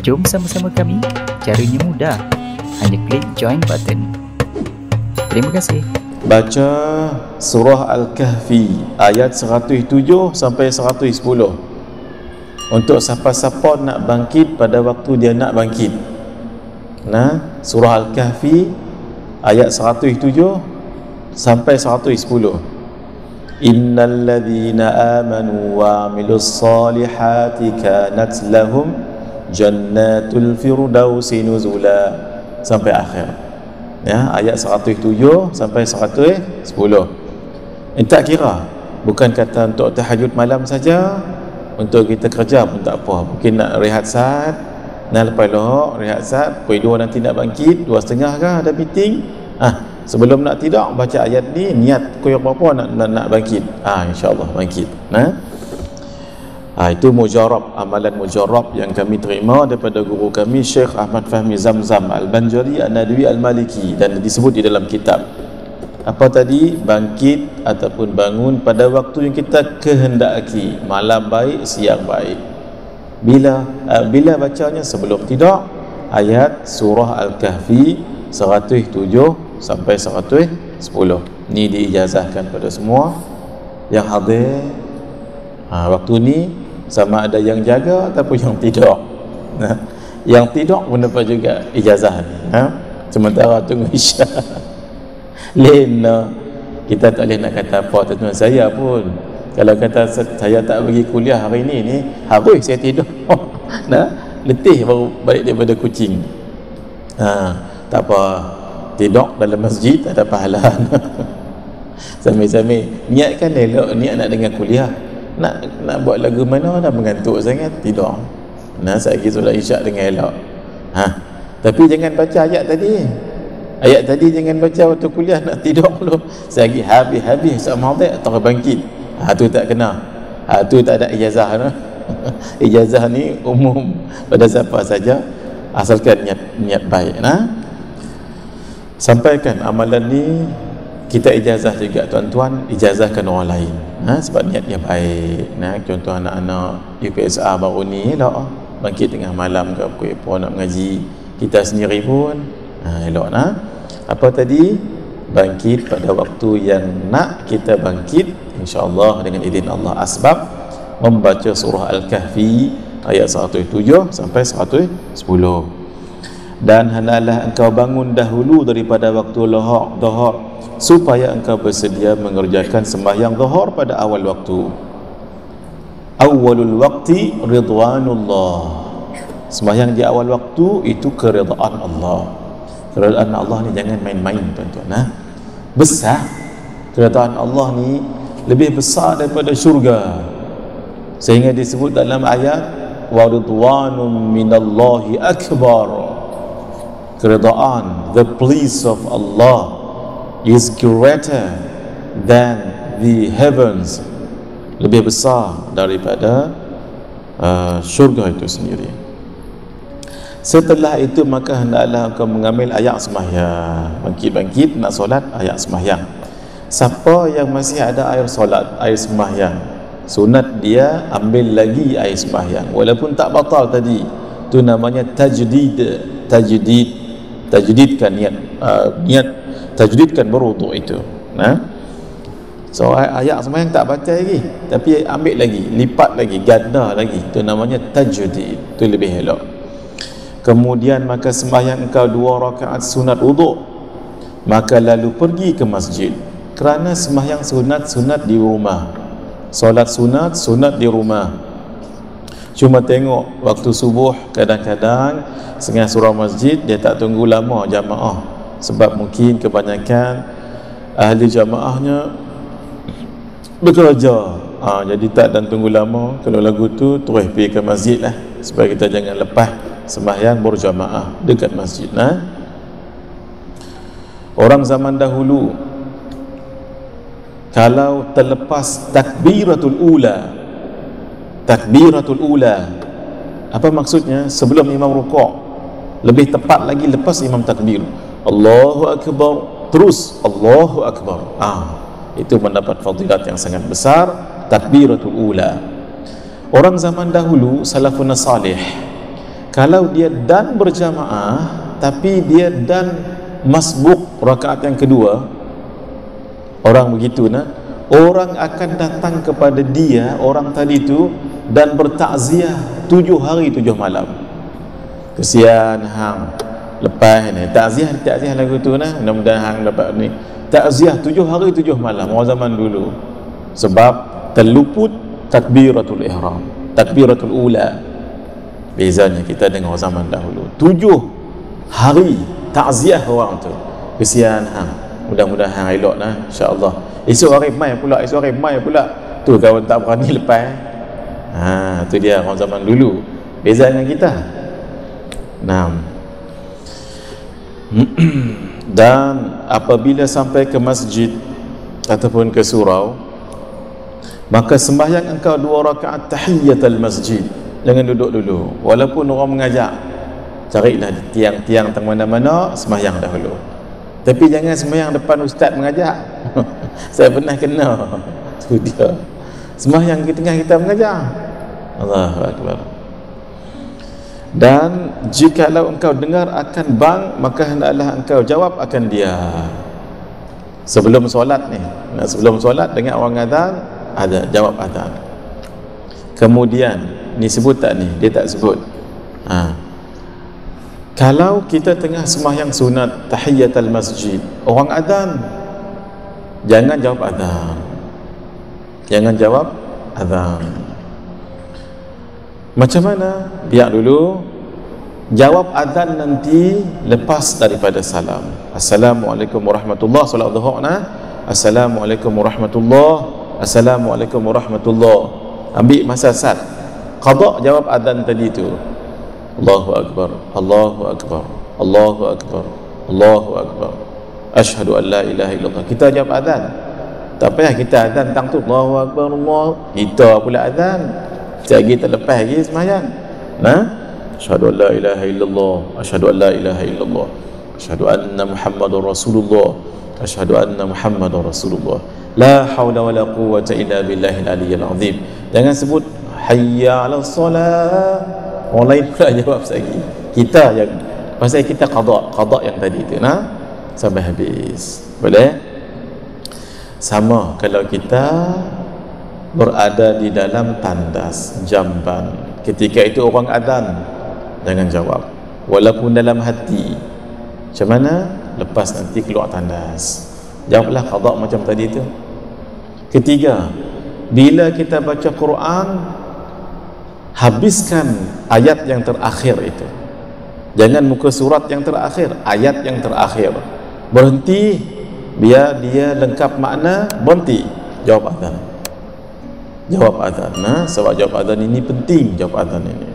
Jom sama-sama kami. Caranya mudah. Hanya klik join button. Terima kasih. Baca surah Al-Kahfi ayat 107 sampai 110 untuk siapa-siapa nak bangkit pada waktu dia nak bangkit. Nah, surah Al-Kahfi ayat 107 sampai 110. Innal ladzina amanu wa 'amilus solihati kanat lahum jannatul firdausi nuzula sampai akhir. Ya, ayat 107 sampai 110. Ini tak kira, bukan kata untuk tahajud malam saja, untuk kita kerja pun tak apa. Mungkin nak rehat saat, nak lepas lohok rehat saat, pukul 2 nanti nak bangkit, 2.30 kah ada meeting. Sebelum nak tidur baca ayat ni, niat pukul berapa nak bangkit. InsyaAllah bangkit. Itu mujarab, amalan mujarab yang kami terima daripada guru kami Syekh Ahmad Fahmi Zamzam Al-Banjari An-Nadwi Al-Maliki, dan disebut di dalam kitab. Apa tadi? Bangkit ataupun bangun pada waktu yang kita kehendaki, malam baik, siang baik. Bila bacanya? Sebelum tidur, ayat surah Al-Kahfi 107 sampai 110. Ni diijazahkan pada semua yang hadir waktu ni, sama ada yang jaga ataupun yang tidur. Yang tidur pun dapat juga ijazah ni. Sementara tunggu isyak. Lena, kita tak boleh nak kata apa tuan saya pun. Kalau kata saya tak pergi kuliah hari ni harus saya tidur. Letih baru balik daripada kucing. Tak apa, tidur dalam masjid tak ada pahala. Sambil-sambil niatkan elok, niat nak dengar kuliah. Nak buat lagu mana dah mengantuk sangat, tidur. Sekali solat isyak dengan elok. Tapi jangan baca ayat tadi. Ayat tadi jangan baca waktu kuliah, nak tidur dulu. Sekali habis sama tak terus bangkit. Tu tak kena. Tu tak ada ijazah. Ijazah ni umum pada siapa saja, asalkan niat baik. Sampaikan amalan ni, kita ijazah juga tuan-tuan, ijazahkan orang lain. Sebab niatnya baik. Contoh anak-anak UPSR baru ni elok bangkit tengah malam ke pukul nak mengaji. Kita sendiri pun elok. Apa tadi? Bangkit pada waktu yang nak kita bangkit, insya-Allah dengan izin Allah. Asbab membaca surah Al-Kahfi ayat 107 sampai 110. Dan hendaklah engkau bangun dahulu daripada waktu zuhur, supaya engkau bersedia mengerjakan sembahyang zuhur pada awal waktu. Awalul waqti ridwanullah. Sembahyang di awal waktu itu keridaan Allah. Keridaan Allah ni jangan main-main tuan-tuan. Besar. Keridaan Allah ni lebih besar daripada syurga, sehingga disebut dalam ayat wa ridwanum minallahi akbar. Keridaan, the please of Allah is greater than the heavens, lebih besar daripada syurga itu sendiri. Setelah itu maka hendaklah engkau mengambil ayat sembahyang. Bangkit nak solat, ayat sembahyang. Siapa yang masih ada air solat, air sembahyang, sunat dia ambil lagi air sembahyang walaupun tak batal tadi. Itu namanya tajdid. Tajdidkan niat tajdidkan berwuduk itu. So ayat sembahyang tak baca lagi, tapi ambil lagi, lipat lagi, ganda lagi. Itu namanya tajdid. Itu lebih elok. Kemudian maka sembahyang engkau 2 rakaat sunat wuduk, maka lalu pergi ke masjid. Kerana sembahyang sunat di rumah, solat sunat di rumah. Cuma tengok waktu subuh, kadang-kadang setengah surau masjid dia tak tunggu lama jamaah, sebab mungkin kebanyakan ahli jamaahnya bekerja. Jadi tak dan tunggu lama. Kalau lagu tu terus pergi ke masjid lah, supaya kita jangan lepas sembahyang berjamaah dekat masjid. Orang zaman dahulu kalau terlepas takbiratul ula, apa maksudnya? Sebelum imam rukuk, lebih tepat lagi lepas imam takbir, Allahu Akbar, terus Allahu Akbar. Itu mendapat fadilat yang sangat besar, takbiratul ula. Orang zaman dahulu, salafun salih, Kalau dia dan berjamaah tapi dia dan masbuk rakaat yang kedua, orang begitu nah, orang akan datang kepada dia, orang tadi tu, dan bertakziah 7 hari 7 malam. Kesian hang lepas ni takziah lagu tu nah, mudah-mudahan hang dapat ni takziah 7 hari 7 malam orang zaman dulu, sebab terluput takbiratul ihram, takbiratul ula. Bezanya kita dengan orang zaman dahulu 7 hari takziah orang tu. Kesian hang, mudah-mudahan elok nah insya-Allah. Esok hari mai pula tu kawan tak berani lepas. Tu dia orang zaman dulu, beza dengan kita. Dan apabila sampai ke masjid ataupun ke surau, maka sembahyang engkau 2 rakaat tahiyatul masjid. Jangan duduk dulu, walaupun orang mengajak, carilah tiang-tiang teng mana-mana, sembahyang dahulu. Tapi jangan sembahyang depan ustaz mengajak. Saya pernah kena tu dia, sembahyang di tengah kita mengajar. Allahu Akbar. Dan jikalau engkau dengar akan bang, maka hendaklah engkau jawab akan dia sebelum solat ni. Sebelum solat dengar orang azan, ada jawab azan. Kemudian ni sebut tak ni? Dia tak sebut. Kalau kita tengah sembahyang sunat tahiyatul masjid, orang azan, jangan jawab azan. Jangan jawab azan. Macam mana? Biar dulu jawab azan nanti lepas daripada salam. Assalamualaikum warahmatullahi wabarakatuh. Solat zuhur nah. Assalamualaikum warahmatullahi. Assalamualaikum warahmatullahi. Ambil masa sat. Qada jawab azan tadi tu. Allahu akbar. Allahu akbar. Allahu akbar. Allahu akbar. Asyhadu an la ilaha illallah. Kita jawab azan. Tak payah kita azan tang tu Allahu akbar Allah. Kita pula azan. Kita lepas lagi sembahyang. Asyhadu an la ilaha illallah. Asyhadu an la ilaha illallah. Asyhadu anna Muhammadar Rasulullah. Asyhadu anna Muhammadar Rasulullah. La haula wala quwwata illa billahil aliyyil azim. Jangan sebut hayya 'alas solah. Orang lain pula jawab lagi. Kita yang pasal kita qada yang tadi tu sampai habis. Boleh? Sama kalau kita berada di dalam tandas jamban, ketika itu orang azan, jangan jawab walaupun dalam hati. Macam mana? Lepas nanti keluar tandas, jawablah qada macam tadi tu. Ketiga, bila kita baca Quran, habiskan ayat yang terakhir itu. Jangan muka surat yang terakhir, ayat yang terakhir. Berhenti, biar dia lengkap makna, berhenti, jawab azan. Jawab azan. Sebab jawab azan ini penting, jawab azan ini.